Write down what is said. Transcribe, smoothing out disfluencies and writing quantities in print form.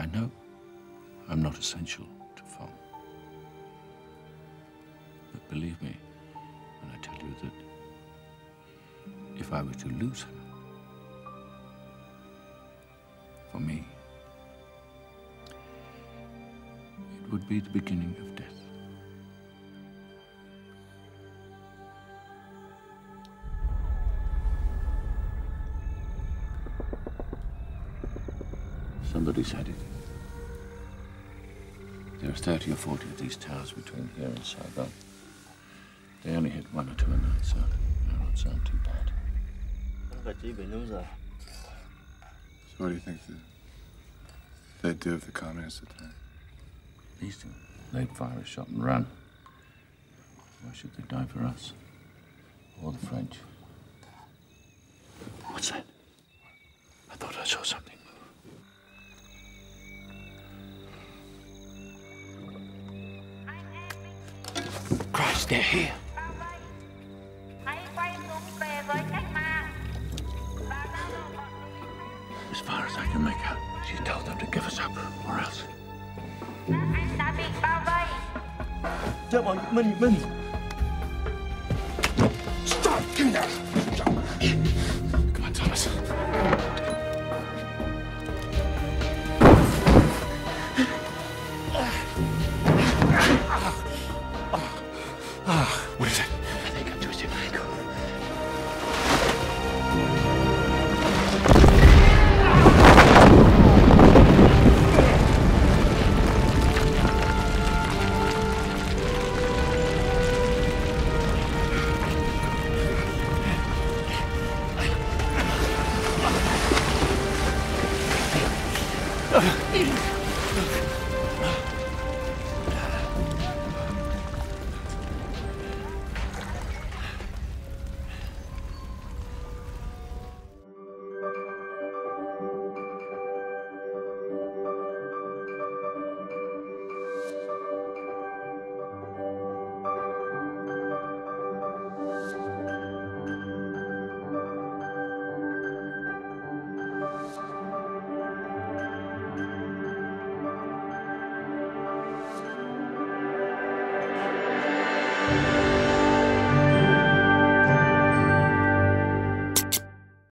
I know I'm not essential to Phong. But believe me when I tell you that if I were to lose him, for me, it would be the beginning of death. Somebody said it. There are 30 or 40 of these towers between here and Saigon. They only hit 1 or 2 a night, so it won't sound too bad. So what do you think they'd do if the communists attack? These things, they'd fire a shot and run. Why should they die for us? Or the French? What's that? I thought I saw something move. Christ, they're here. As far as I can make out, she told them to give us up, or else. Stop! Give me that! Come on, Thomas. What is it? I think I'm twisting my ankle.